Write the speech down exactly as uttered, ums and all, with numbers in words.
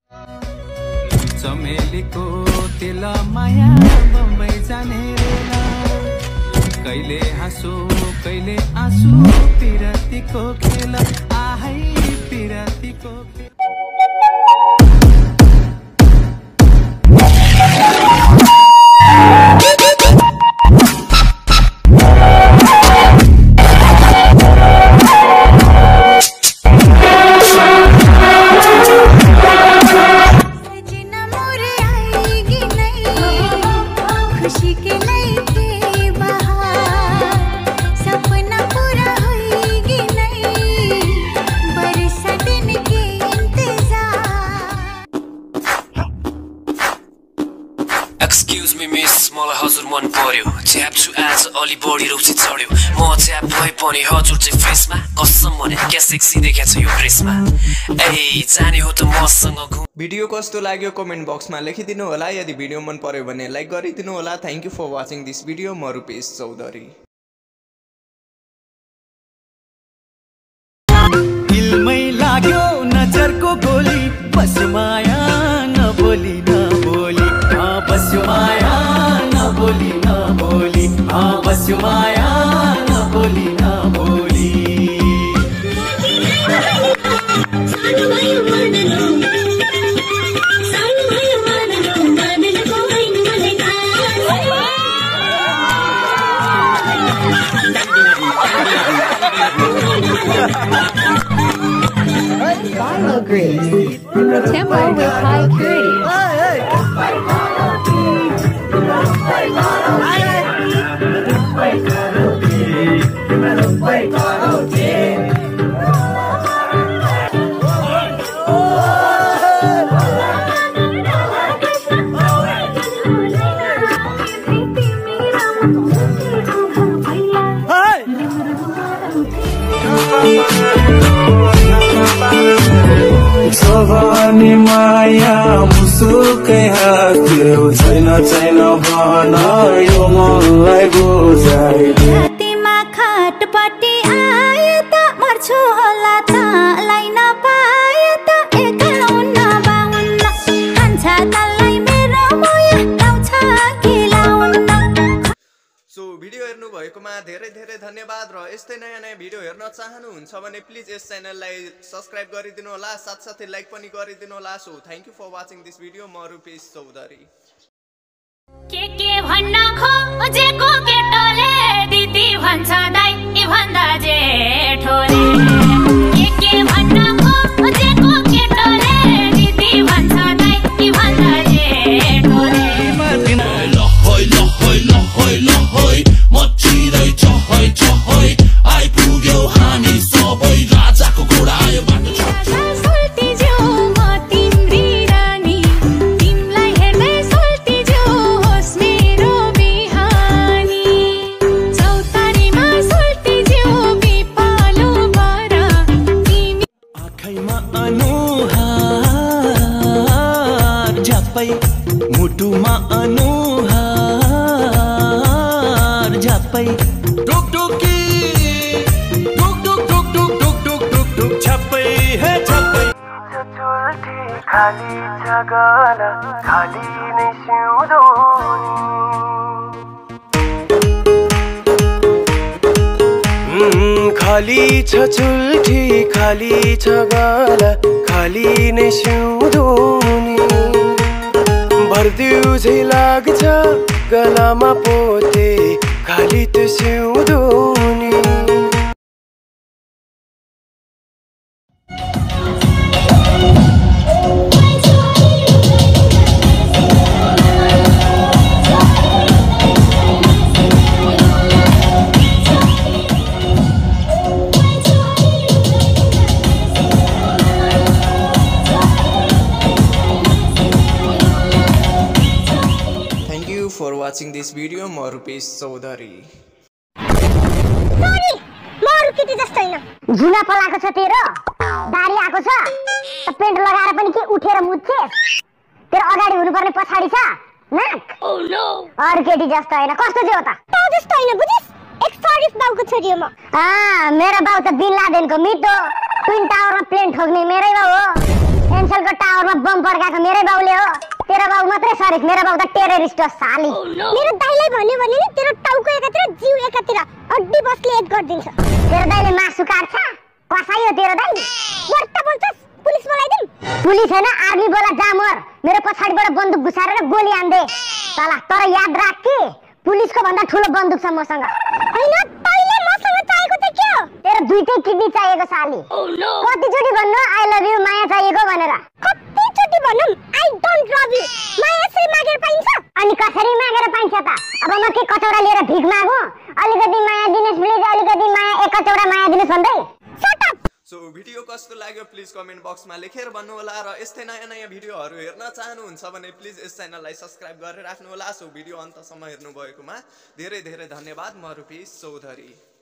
चमेलीको तेल माया बम्बई जाने रेला कहिले हाँसो कहिले आँसु पिरतीको खेल आहै पिरतीको खेल। Excuse me miss, मलाई हजुर मन पर्यो च्याप छु आज अलि बढी रुचि चढ्यो म च्याप भए पनि हजुर चाहिँ फेसमा कसम भने क्या सेक्सी देखाछ यो ड्रेसमा ए जाने हो त मसँग घुम। भिडियो कस्तो लाग्यो कमेन्ट बक्समा लेखिदिनु होला। यदि भिडियो मन पर्यो भने लाइक गरिदिनु होला। Thank you for watching this video. म रुपेश चौधरी। दिलमै लाग्यो नजरको गोली बस माया नबोली नबोली हाँ बस माया नबोली नबोली हाँ बस माया नबोली नबोली। Viral grooves, tempo with high सवानी माया मुसुकै हाँस्यो छैन छैन भन यो मनलाई बुझाइदियो। तिमा खाटपट्टि आए त मर्छु होला तलाई नपाए त एकाउन्न बाउन्न खान्छ तलाई मेरो मोया लाउँछ कि लाउन्न। सो भिडियो हेर्नु भएकोमा धेरै धेरै धन्यवाद र यस्तै नयाँ नयाँ भिडियो हेर्न चाहनुहुन्छ भने प्लिज यस च्यानललाई सब्स्क्राइब गरिदिनु होला साथसाथै लाइक पनि गरिदिनु होला। So thank you for watching this video. म रुपेश चौधरी। के के भन्न खोजेको केटोले दिदी भन्छ दाइ भन्दा जेठोले के के भन्न खोजेको केटोले दिदी भन्छ दाइ भन्दा जेठोले। मचिँदै चहै चहै आइपुग्यौ हामी सबै राजाको घोडा आयो बाटो सोल्टी ज्यू म तिम्री रानी तिमलाई हेर्दै सोल्टी ज्यू होस् मेरो बिहानी चौतारीमा सोल्टी ज्यू बिपालो बर तिमी आँखैमा अनुहार झ्याप्पै मुटुमा अनुहार झ्याप्पै टुकटुकी टुक टुक टुक टुक टुक टुक टुक टुक छप्पै हे छप्पै चुल्ठी खाली छ गला खाली नै सिउँदोनी खाली छ चुल्ठी खाली छ गला खाली नै सिउँदोनी भर्दिउ झै लाग्छ गलामा पोते खाली त्यो सिउँदोनी। For watching this video, म रुपेश चौधरी। सरी म अरु केटी जस्तो हैन झुना पलाको छ तेरो दारी आको छ त पेन्ट लगाएर पनि के उठेर मुच्छेस तेरो अगाडि हुनुपर्ने पछाडी छ नाक oh no अरु केटी जस्तो हैन कस्तो थियो त त जस्तो हैन बुझिस एक शरीफ बाउको छोरी हो म आ मेरो बाउ त बिन लादेनको मिठो ट्विन टावरमा प्लेन ठोक्ने मेरै बाउ हो एन्सलको टावरमा बम पड्काएको मेरै बाउले हो। तेरो बाउ मात्रै सरिक, मेरो बाउ त टेररिस्ट हो साली। मेरो दाइलाई भन्यो भने नि तेरो टाउको एकातिर जिउ एकातिर हड्डी बसले एक गर्दिन्छ। तेरो दाइले मासु काट्छ, कसाई हो तेरो दाइ। बट्टा बोल्छस्, पुलिस बोलाइदिम। पुलिस हैन आर्मी बोला जामर, मेरो पछाडीबाट बन्दुक घुसारेर गोली हान्दे साला। तर याद राख कि पुलिसको भन्दा ठुलो बन्दुक छ मसँग। हैन तैले मसँग चाहिएको त के हो? तेरो दुईटै किडनी चाहिएको साली। कति चोटी भन्नु आई लभ यु माया चाहिएको भनेर? कति चोटी भनौं आई डोन्ट लभ यु? माया यसरी मागेर पाइन्छ? अनि कसरी मागेर पाइन्छ त? अब म के कचौडा लिएर भिख मागु? अलिकति माया दिनुस् प्लिज, अलिकति माया, एक कचौडा माया दिनुस् भन्दै? Shut up. सो भिडियो कस्तो लाग्यो प्लिज कमेन्ट बक्समा लेखेर भन्नु होला र यस्तै नयाँ नयाँ भिडियोहरू हेर्न चाहनुहुन्छ भने प्लिज यस च्यानललाई सब्स्क्राइब गरेर राख्नु होला। सो भिडियो अन्तसम्म हेर्नु भएकोमा धेरै धेरै धन्यवाद। म रुपेश चौधरी।